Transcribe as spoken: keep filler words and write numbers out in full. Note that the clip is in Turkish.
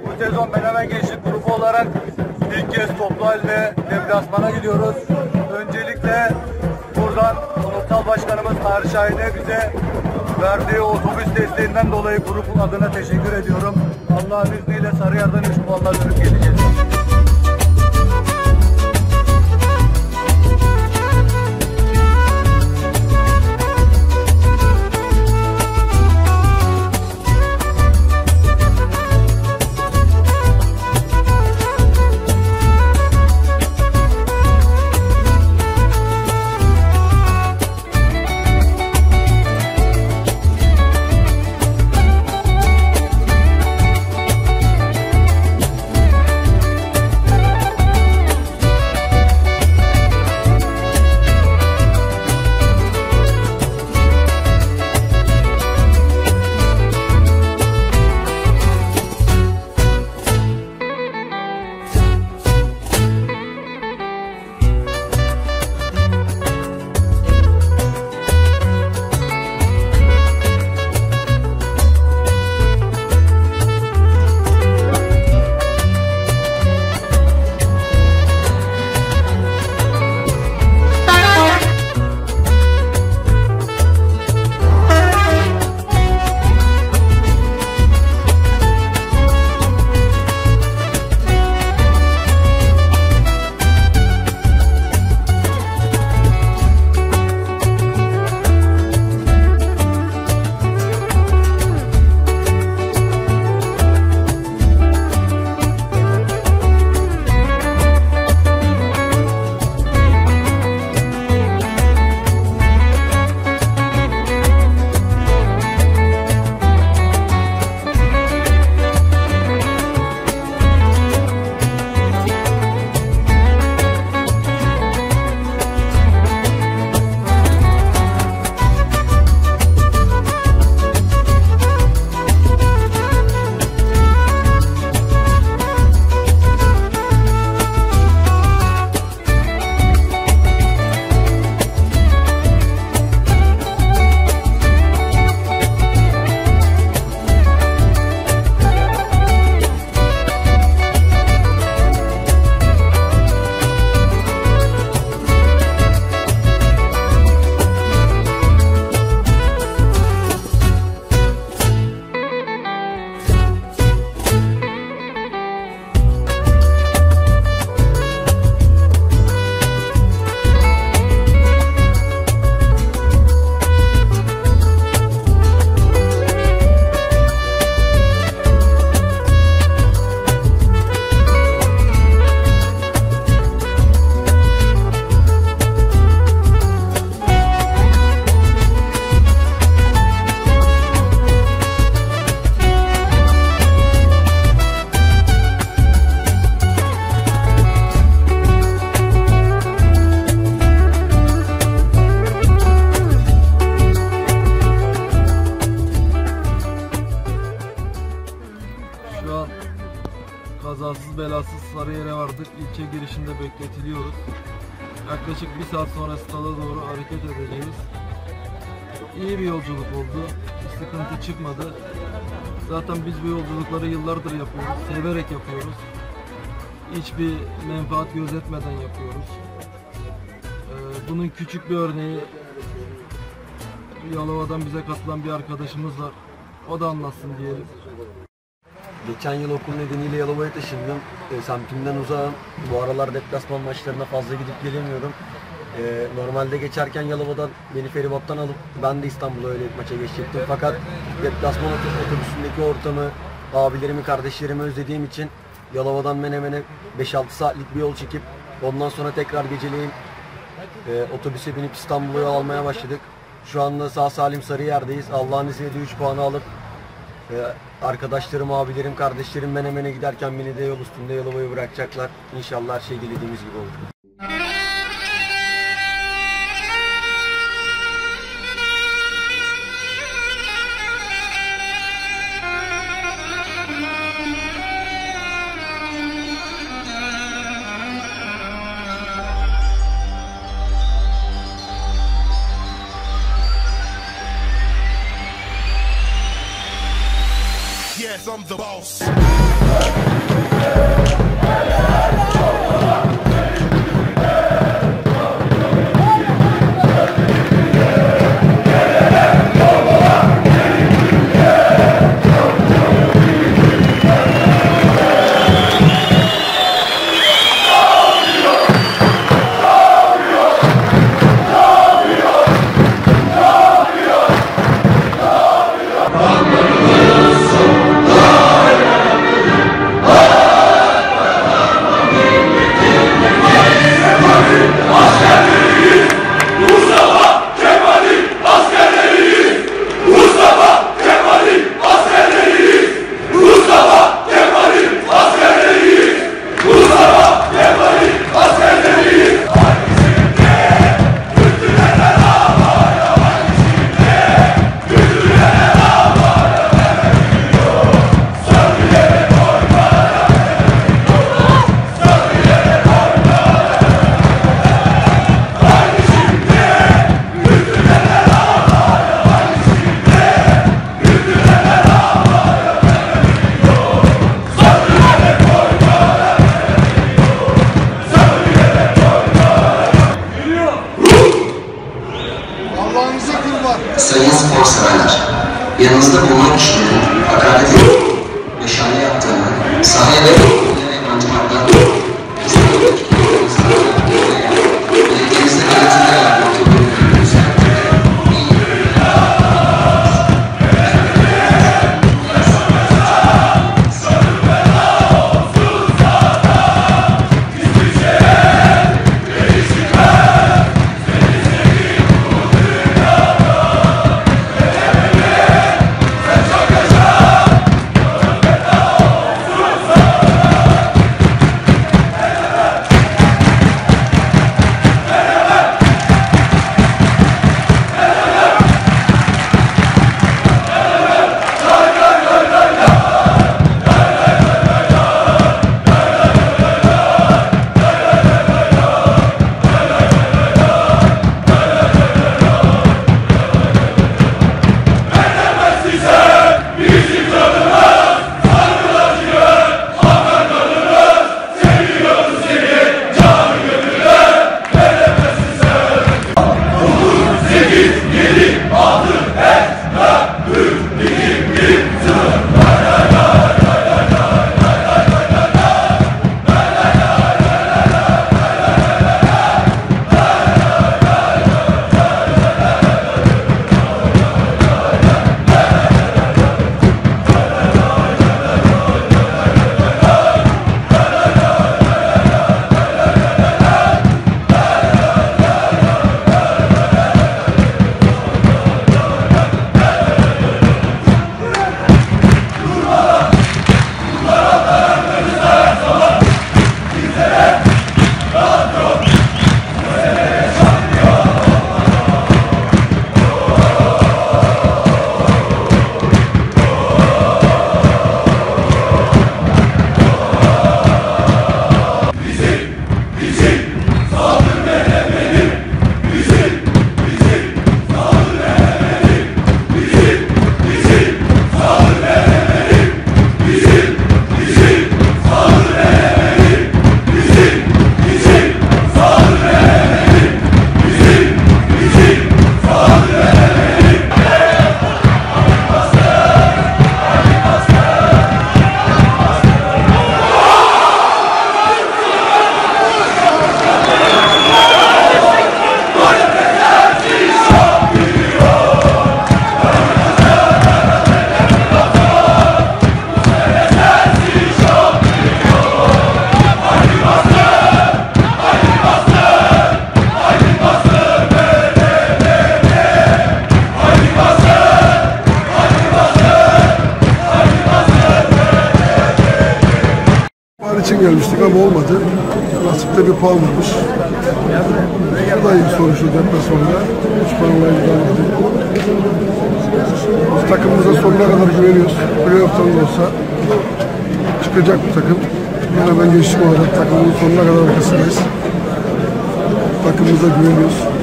Bu sezon Menemen Gençlik Grubu olarak ilk kez toplu halde deplasmana gidiyoruz. Öncelikle buradan Ulusal Başkanımız Tarık Şahin'e bize verdiği otobüs desteğinden dolayı grubun adına teşekkür ediyorum. Allah'ın izniyle Sarıyer'den üç puanla dönüp geleceğiz. Kazasız belasız Sarıyer'e vardık. İlçe girişinde bekletiliyoruz. Yaklaşık bir saat sonra stada doğru hareket edeceğiz. İyi bir yolculuk oldu. Bir sıkıntı çıkmadı. Zaten biz bu yolculukları yıllardır yapıyoruz. Severek yapıyoruz. Hiçbir menfaat gözetmeden yapıyoruz. Bunun küçük bir örneği Yalova'dan bize katılan bir arkadaşımız var. O da anlatsın diyelim. Geçen yıl okul nedeniyle Yalova'ya taşındım. E, semtimden uzağım. Bu aralar deplasman maçlarına fazla gidip gelemiyorum. E, normalde geçerken Yalova'dan beni feribottan alıp ben de İstanbul'a öyle bir maça geçecektim. Fakat deplasman otobüsündeki ortamı, abilerimi, kardeşlerimi özlediğim için Yalova'dan Menemen'e beş altı saatlik bir yol çekip ondan sonra tekrar geceleyin e, otobüse binip İstanbul'a almaya başladık. Şu anda sağ salim Sarıyer'deyiz. Allah'ın izniyle üç puanı alıp e, arkadaşlarım, abilerim, kardeşlerim Menemen'e giderken beni de yol üstünde Yalova'ya bırakacaklar. İnşallah her şey dilediğimiz gibi olur. Yes, I'm the boss. yaptı. Sahaya ve antrenmandan denizde yönetimler yaptı. için gelmiştik ama olmadı. Nasipte bir puan varmış. Bu da iyi bir sonuçtu deplasmanda. üç puan olayını aldık. Biz takımımıza sonuna kadar güveniyoruz. Playoff'tan da olsa çıkacak bu takım. Yani ben gençlik olarak takımımızın sonuna kadar arkasındayız. Takımımıza güveniyoruz.